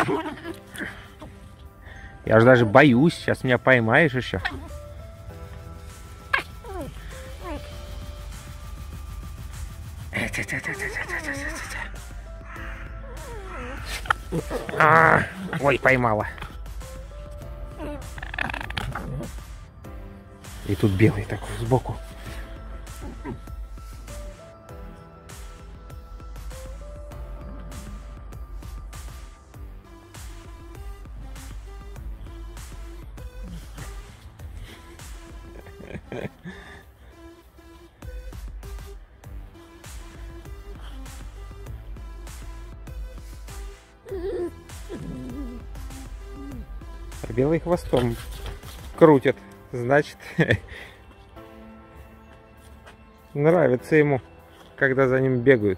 Я же даже боюсь, сейчас меня поймаешь еще. Ой, поймала. И тут белый такой сбоку. Белый хвостом крутит, значит, нравится ему, когда за ним бегают.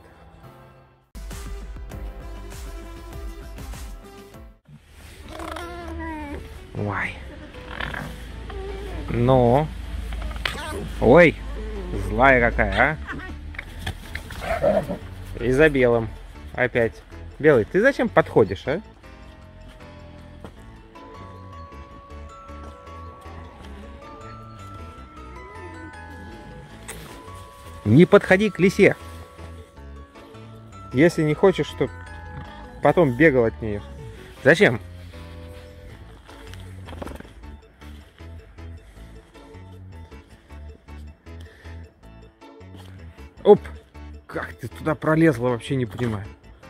Ой. Ну. Ой, злая какая, а? И за белым опять. Белый, ты зачем подходишь, а? Не подходи к лисе. Если не хочешь, чтобы потом бегал от нее. Зачем? Оп! Как ты туда пролезла, вообще не понимаю.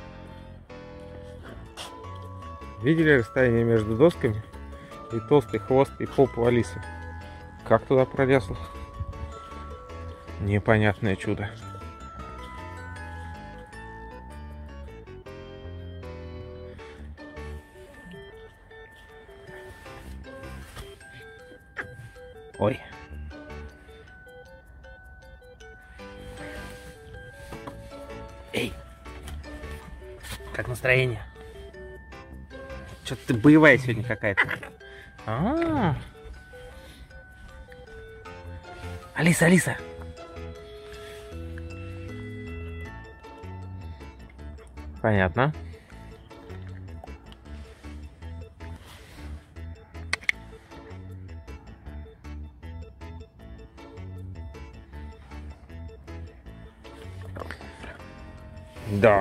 Видели расстояние между досками? И толстый хвост, и попу Алисы. Как туда пролезла? Непонятное чудо. Ой. Эй. Как настроение? Что-то ты боевая сегодня какая-то. Алиса, Алиса. Понятно. Да.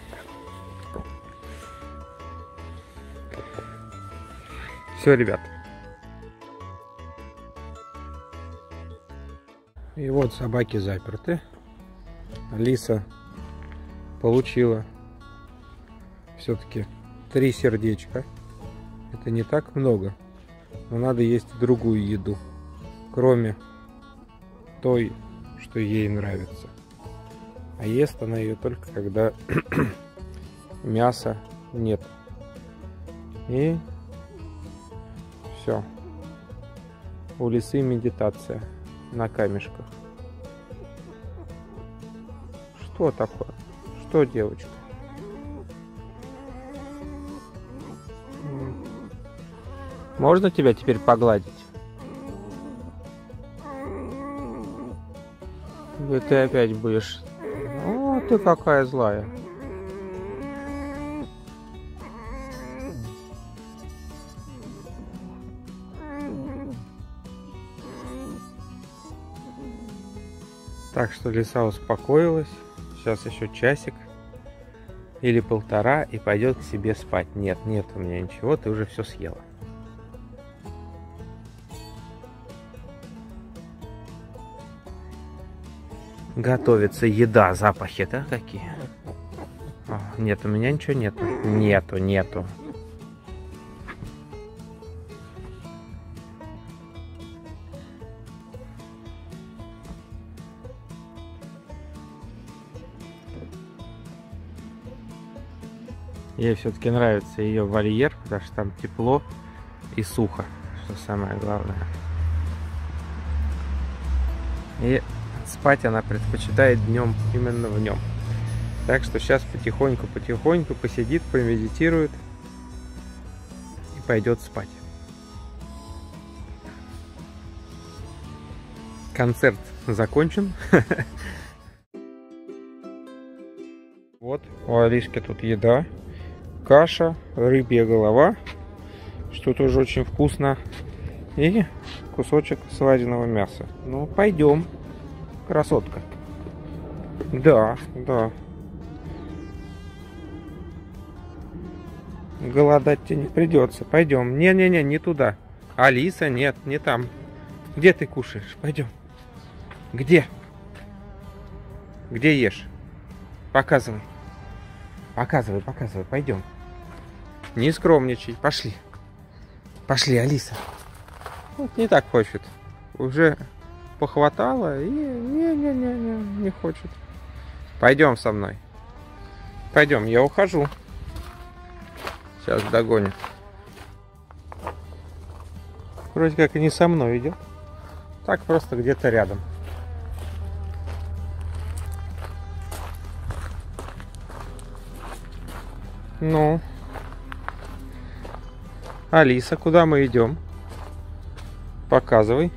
Все, ребят. И вот собаки заперты. Алиса получила все-таки 3 сердечка. Это не так много. Но надо есть другую еду, кроме той, что ей нравится. А ест она ее только когда мяса нет. И все. У лисы медитация на камешках. Что такое? Что, девочка? Можно тебя теперь погладить? Да ты опять будешь... О, ты какая злая. Так что лиса успокоилась. Сейчас еще часик или полтора и пойдет к себе спать. Нет, нет у меня ничего, ты уже все съела. Готовится еда, запахи, да, какие? Нет, у меня ничего нету. Нету. Ей все-таки нравится ее вольер, потому что там тепло и сухо, что самое главное. И спать она предпочитает днем, именно в нем. Так что сейчас потихоньку посидит, помедитирует и пойдет спать. Концерт закончен. Вот у Алишки тут еда. каша, рыбья голова, что тоже очень вкусно, и кусочек сваренного мяса. Ну, пойдем, красотка. Да, да. Голодать тебе не придется. Пойдем. Не-не-не, не туда. Алиса, нет, не там. Где ты кушаешь? Пойдем. Где? Где ешь? Показывай. Показывай, показывай. Пойдем. Не скромничай. Пошли. Пошли, Алиса. Вот не так хочет. Уже похватало и не хочет. Пойдем со мной. Пойдем, я ухожу. Сейчас догонит. Вроде как и не со мной идет. Так просто где-то рядом. Ну, Алиса, куда мы идем? Показывай.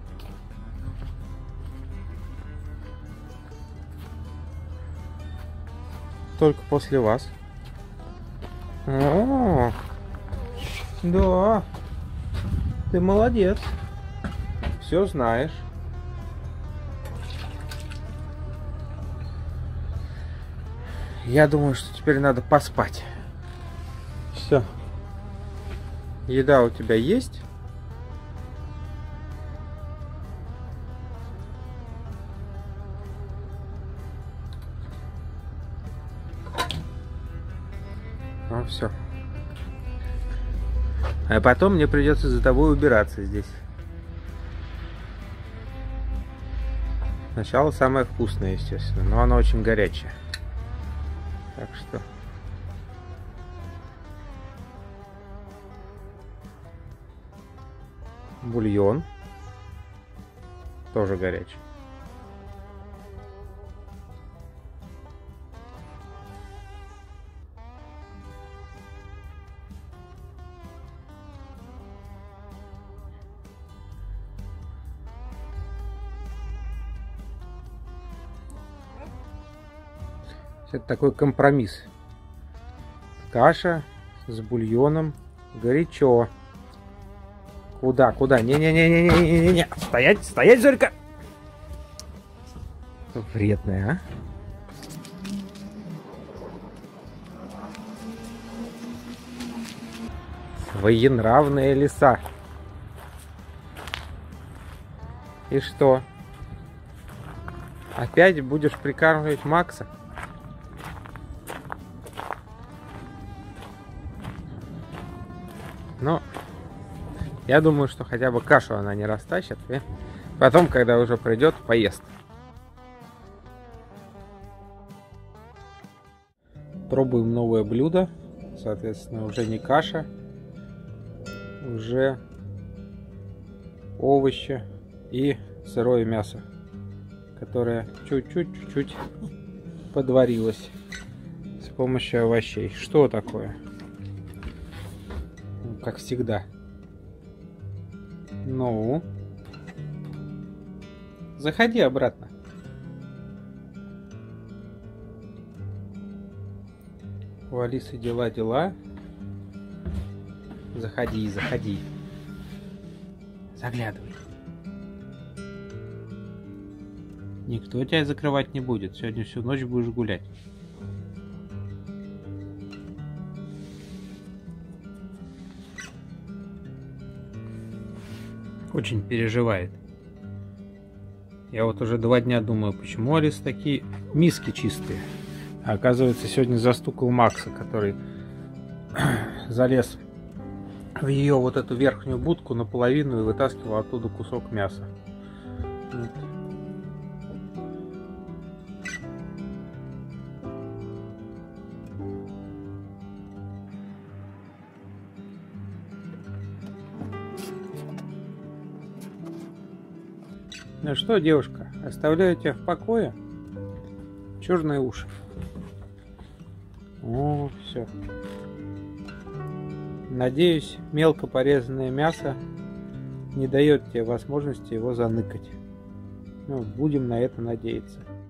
Только после вас. О, да, ты молодец. Все знаешь. Я думаю, что теперь надо поспать. Все. Еда у тебя есть? Ну все. А потом мне придется за тобой убираться здесь. Сначала самое вкусное, естественно, но оно очень горячее. Так что... Бульон. Тоже горячий. Это такой компромисс. Каша с бульоном. Горячо. Куда? Куда? Не-не-не-не-не-не-не. Стоять, стоять, Зорька! Вредная, а? Своенравные лиса. И что? Опять будешь прикармливать Макса? Но я думаю, что хотя бы кашу она не растащит. И потом, когда уже придет, поест. Пробуем новое блюдо. Соответственно, уже не каша. Уже овощи и сырое мясо, которое чуть-чуть подварилось с помощью овощей. Что такое? Как всегда. Ну, заходи обратно. У Алисы дела. Заходи, заходи. Заглядывай. Никто тебя закрывать не будет. Сегодня всю ночь будешь гулять. Очень переживает. Я вот уже 2 дня думаю, почему Алиса такие миски чистые. А оказывается, сегодня застукал Макса, который залез в ее вот эту верхнюю будку наполовину и вытаскивал оттуда кусок мяса. Вот. Ну что, девушка, оставляю тебя в покое. Черные уши. О, все. Надеюсь, мелко порезанное мясо не дает тебе возможности его заныкать. Ну, будем на это надеяться.